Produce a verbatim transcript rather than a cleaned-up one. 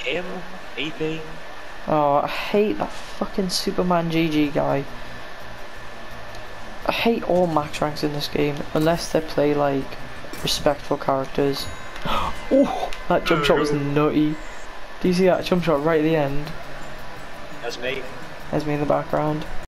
him, E P. Oh, I hate that fucking Superman G G guy. I hate all max ranks in this game, unless they play like respectful characters. Oh, that jump shot was nutty. Do you see that jump shot right at the end? That's me. There's me in the background.